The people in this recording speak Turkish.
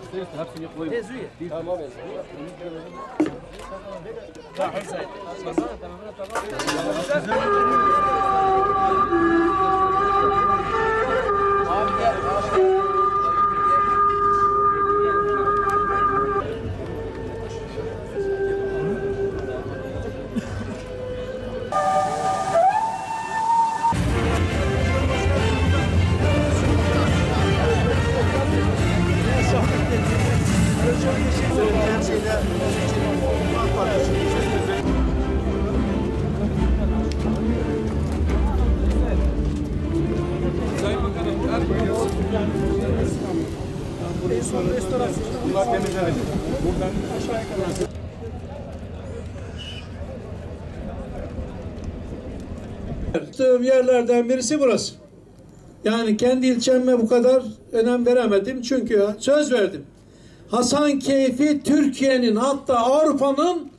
hepsini koy. Tamam. Bunlar temizlenecek. Buradan aşağıya kadar. Yaptığım yerlerden birisi burası. Yani kendi ilçeme bu kadar önem veremedim çünkü söz verdim. Hasankeyf'i Türkiye'nin, hatta Avrupa'nın